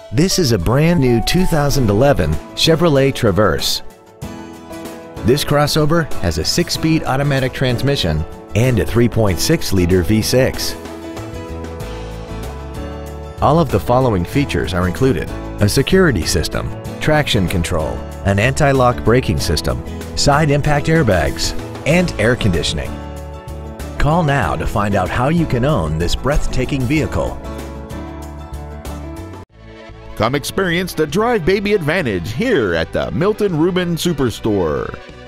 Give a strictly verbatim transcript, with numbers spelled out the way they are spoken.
This is a brand new two thousand eleven Chevrolet Traverse. This crossover has a six-speed automatic transmission and a three point six liter V six. All of the following features are included: a security system, traction control, an anti-lock braking system, side impact airbags, and air conditioning. Call now to find out how you can own this breathtaking vehicle. Come experience the Drive Baby Advantage here at the Milton Ruben Superstore.